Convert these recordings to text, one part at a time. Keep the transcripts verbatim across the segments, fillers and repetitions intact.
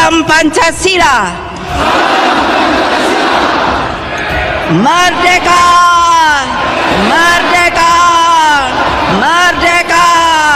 Salam Pancasila. Merdeka! Merdeka! Merdeka!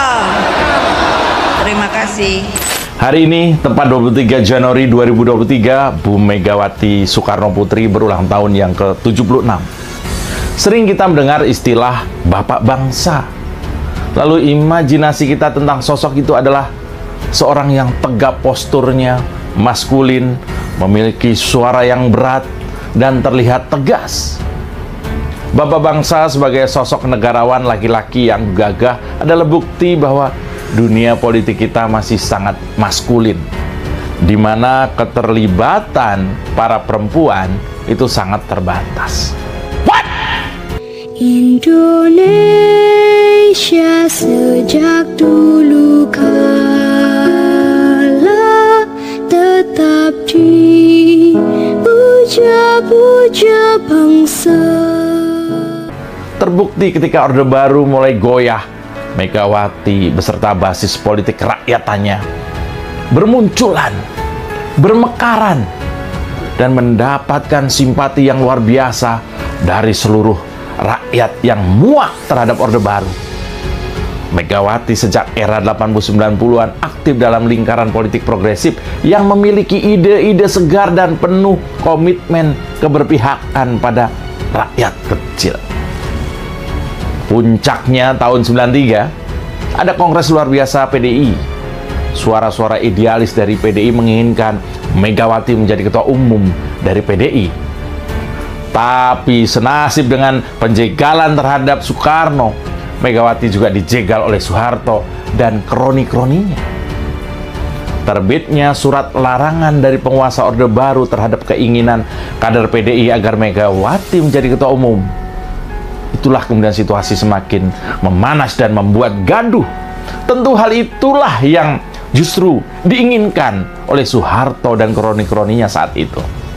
Terima kasih. Hari ini, tepat dua puluh tiga Januari dua ribu dua puluh tiga, Bu Megawati Soekarno Putri berulang tahun yang ke tujuh puluh enam. Sering kita mendengar istilah Bapak Bangsa. Lalu imajinasi kita tentang sosok itu adalah seorang yang tegap posturnya, maskulin, memiliki suara yang berat, dan terlihat tegas. Bapak Bangsa sebagai sosok negarawan laki-laki yang gagah adalah bukti bahwa dunia politik kita masih sangat maskulin, di mana keterlibatan para perempuan itu sangat terbatas. What? Indonesia sejak dulu kala tetap dipuja-puja bangsa. Terbukti ketika Orde Baru mulai goyah, Megawati beserta basis politik rakyatannya bermunculan, bermekaran, dan mendapatkan simpati yang luar biasa dari seluruh rakyat yang muak terhadap Orde Baru. Megawati sejak era delapan puluh sembilan puluhan aktif dalam lingkaran politik progresif yang memiliki ide-ide segar dan penuh komitmen keberpihakan pada rakyat kecil. Puncaknya tahun sembilan puluh tiga, ada kongres luar biasa P D I. Suara-suara idealis dari P D I menginginkan Megawati menjadi ketua umum dari P D I. Tapi senasib dengan penjegalan terhadap Soekarno, Megawati juga dijegal oleh Soeharto dan kroni-kroninya. Terbitnya surat larangan dari penguasa Orde Baru terhadap keinginan kader P D I agar Megawati menjadi ketua umum. Itulah kemudian situasi semakin memanas dan membuat gaduh. Tentu hal itulah yang justru diinginkan oleh Soeharto dan kroni-kroninya saat itu.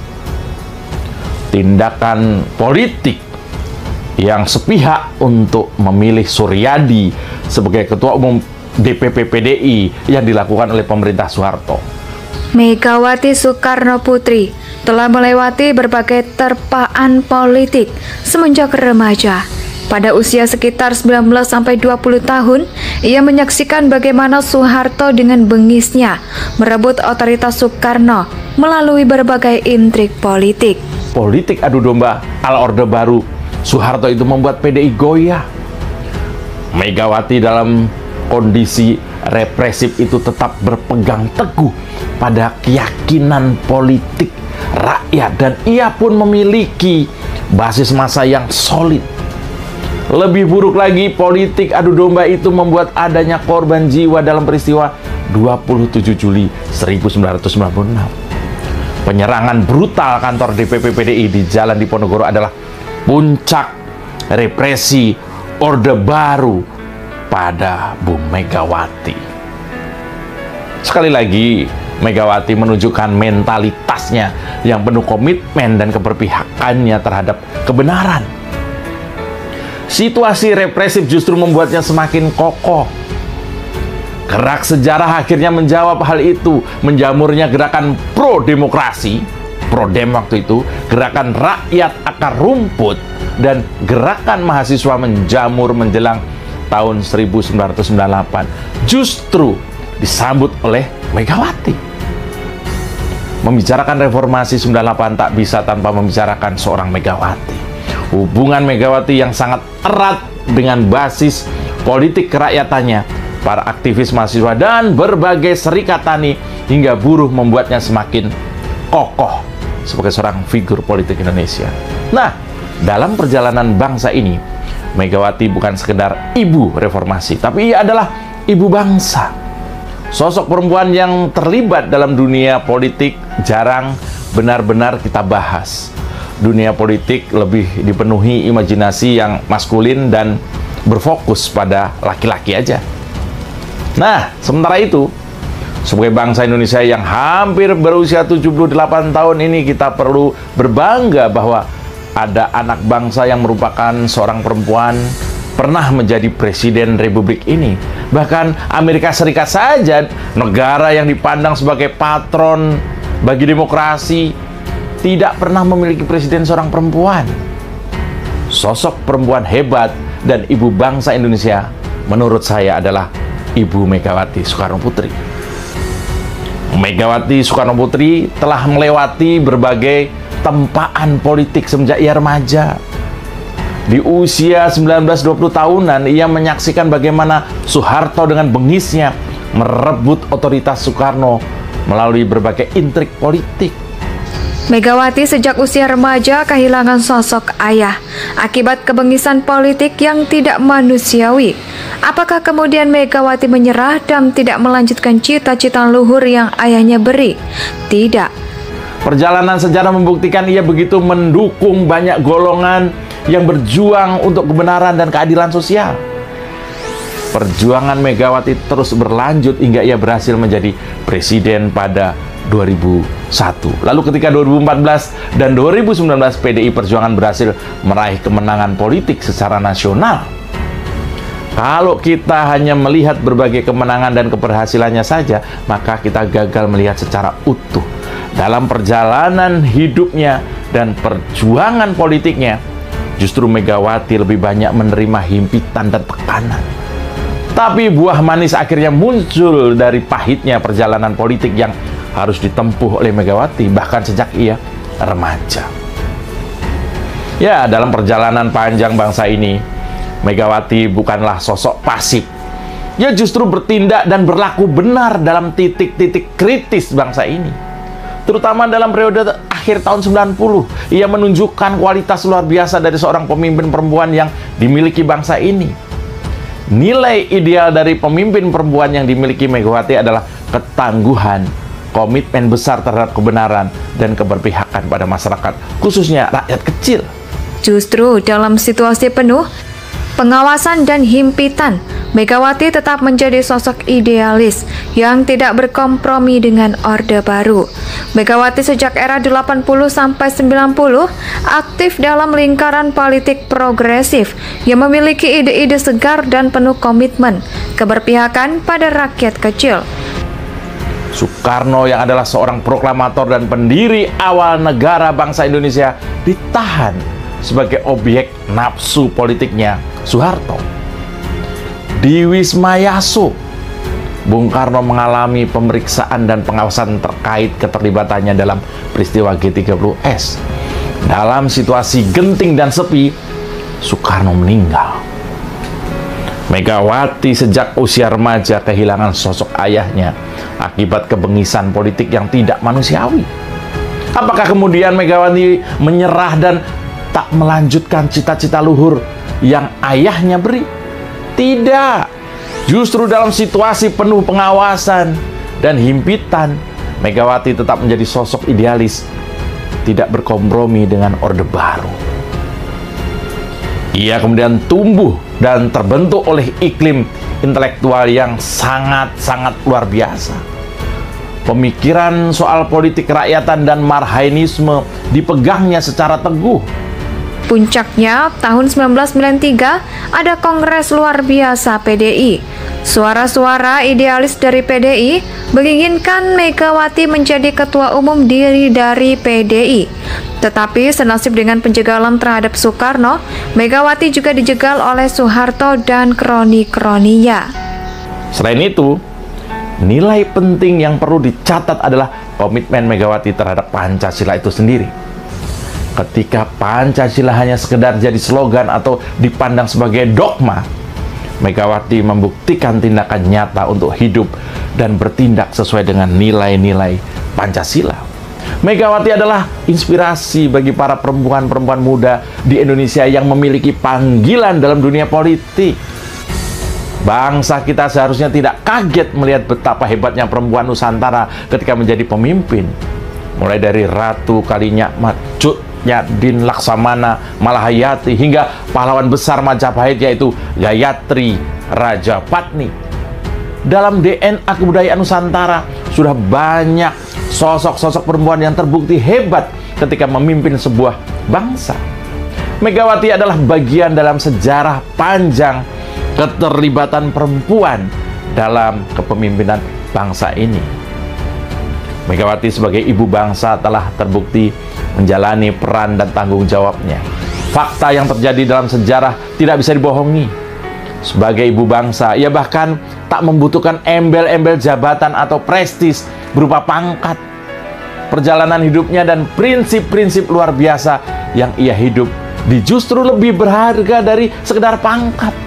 Tindakan politik yang sepihak untuk memilih Suryadi sebagai ketua umum D P P P D I yang dilakukan oleh pemerintah Soeharto. Megawati Soekarno Putri telah melewati berbagai terpaan politik semenjak remaja. Pada usia sekitar sembilan belas sampai dua puluh tahun, ia menyaksikan bagaimana Soeharto dengan bengisnya merebut otoritas Soekarno melalui berbagai intrik politik. Politik adu domba ala Orde Baru Soeharto itu membuat P D I goyah. Megawati dalam kondisi represif itu tetap berpegang teguh pada keyakinan politik rakyat, dan ia pun memiliki basis massa yang solid. Lebih buruk lagi, politik adu domba itu membuat adanya korban jiwa dalam peristiwa dua puluh tujuh Juli seribu sembilan ratus sembilan puluh enam. Penyerangan brutal kantor D P P P D I di Jalan Diponegoro adalah puncak represi Orde Baru pada Bu Megawati. Sekali lagi, Megawati menunjukkan mentalitasnya yang penuh komitmen dan keberpihakannya terhadap kebenaran. Situasi represif justru membuatnya semakin kokoh. Gerak sejarah akhirnya menjawab hal itu. Menjamurnya gerakan pro-demokrasi, pro-dem waktu itu, gerakan rakyat akar rumput, dan gerakan mahasiswa menjamur menjelang tahun seribu sembilan ratus sembilan puluh delapan justru disambut oleh Megawati. Membicarakan reformasi sembilan puluh delapan tak bisa tanpa membicarakan seorang Megawati. Hubungan Megawati yang sangat erat dengan basis politik kerakyatannya, para aktivis mahasiswa, dan berbagai serikat tani hingga buruh membuatnya semakin kokoh sebagai seorang figur politik Indonesia. Nah, dalam perjalanan bangsa ini, Megawati bukan sekedar ibu reformasi, tapi ia adalah ibu bangsa. Sosok perempuan yang terlibat dalam dunia politik jarang benar-benar kita bahas. Dunia politik lebih dipenuhi imajinasi yang maskulin dan berfokus pada laki-laki aja. Nah, sementara itu, sebagai bangsa Indonesia yang hampir berusia tujuh puluh delapan tahun ini, kita perlu berbangga bahwa ada anak bangsa yang merupakan seorang perempuan pernah menjadi presiden republik ini. Bahkan Amerika Serikat saja, negara yang dipandang sebagai patron bagi demokrasi, tidak pernah memiliki presiden seorang perempuan. Sosok perempuan hebat dan ibu bangsa Indonesia menurut saya adalah Ibu Megawati Soekarno Putri. Megawati Soekarno Putri telah melewati berbagai tempaan politik semenjak ia remaja. Di usia sembilan belas dua puluh tahunan, ia menyaksikan bagaimana Soeharto dengan bengisnya merebut otoritas Soekarno melalui berbagai intrik politik. Megawati sejak usia remaja kehilangan sosok ayah akibat kebengisan politik yang tidak manusiawi. Apakah kemudian Megawati menyerah dan tidak melanjutkan cita-cita luhur yang ayahnya beri? Tidak. Perjalanan sejarah membuktikan ia begitu mendukung banyak golongan yang berjuang untuk kebenaran dan keadilan sosial. Perjuangan Megawati terus berlanjut hingga ia berhasil menjadi presiden pada dua ribu satu. Lalu ketika dua ribu empat belas dan dua ribu sembilan belas P D I Perjuangan berhasil meraih kemenangan politik secara nasional. Kalau kita hanya melihat berbagai kemenangan dan keberhasilannya saja, maka kita gagal melihat secara utuh dalam perjalanan hidupnya dan perjuangan politiknya. Justru Megawati lebih banyak menerima himpitan dan tekanan. Tapi buah manis akhirnya muncul dari pahitnya perjalanan politik yang harus ditempuh oleh Megawati bahkan sejak ia remaja. Ya, dalam perjalanan panjang bangsa ini, Megawati bukanlah sosok pasif. Ia justru bertindak dan berlaku benar dalam titik-titik kritis bangsa ini. Terutama dalam periode akhir tahun sembilan puluh, ia menunjukkan kualitas luar biasa dari seorang pemimpin perempuan yang dimiliki bangsa ini. Nilai ideal dari pemimpin perempuan yang dimiliki Megawati adalah ketangguhan, komitmen besar terhadap kebenaran, dan keberpihakan pada masyarakat, khususnya rakyat kecil. Justru dalam situasi penuh pengawasan dan himpitan, Megawati tetap menjadi sosok idealis yang tidak berkompromi dengan Orde Baru. Megawati sejak era delapan puluh sampai sembilan puluh aktif dalam lingkaran politik progresif yang memiliki ide-ide segar dan penuh komitmen, keberpihakan pada rakyat kecil. Soekarno yang adalah seorang proklamator dan pendiri awal negara bangsa Indonesia ditahan sebagai objek nafsu politiknya Soeharto. Di Wisma Yaso, Bung Karno mengalami pemeriksaan dan pengawasan terkait keterlibatannya dalam peristiwa G tiga puluh S. Dalam situasi genting dan sepi, Soekarno meninggal. Megawati sejak usia remaja kehilangan sosok ayahnya akibat kebengisan politik yang tidak manusiawi. Apakah kemudian Megawati menyerah dan tak melanjutkan cita-cita luhur yang ayahnya beri? Tidak. Justru dalam situasi penuh pengawasan dan himpitan, Megawati tetap menjadi sosok idealis, tidak berkompromi dengan Orde Baru. Ia kemudian tumbuh dan terbentuk oleh iklim intelektual yang sangat-sangat luar biasa. Pemikiran soal politik kerakyatan dan marhainisme dipegangnya secara teguh. Puncaknya, tahun sembilan belas sembilan puluh tiga ada Kongres Luar Biasa P D I. Suara-suara idealis dari P D I menginginkan Megawati menjadi ketua umum diri dari P D I. Tetapi senasib dengan penjegalan terhadap Soekarno, Megawati juga dijegal oleh Soeharto dan kroni-kroninya. Selain itu, nilai penting yang perlu dicatat adalah komitmen Megawati terhadap Pancasila itu sendiri. Ketika Pancasila hanya sekedar jadi slogan atau dipandang sebagai dogma, Megawati membuktikan tindakan nyata untuk hidup dan bertindak sesuai dengan nilai-nilai Pancasila. Megawati adalah inspirasi bagi para perempuan-perempuan muda di Indonesia yang memiliki panggilan dalam dunia politik. Bangsa kita seharusnya tidak kaget melihat betapa hebatnya perempuan Nusantara ketika menjadi pemimpin. Mulai dari Ratu Kalinyakmat, Cut Nyadin Laksamana Malahayati hingga pahlawan besar Majapahit yaitu Gayatri Rajapatni. Dalam D N A kebudayaan Nusantara sudah banyak sosok-sosok perempuan yang terbukti hebat ketika memimpin sebuah bangsa. Megawati adalah bagian dalam sejarah panjang keterlibatan perempuan dalam kepemimpinan bangsa ini. Megawati sebagai ibu bangsa telah terbukti menjalani peran dan tanggung jawabnya. Fakta yang terjadi dalam sejarah tidak bisa dibohongi. Sebagai ibu bangsa, ia bahkan tak membutuhkan embel-embel jabatan atau prestis berupa pangkat. Perjalanan hidupnya dan prinsip-prinsip luar biasa yang ia hidup di justru lebih berharga dari sekedar pangkat.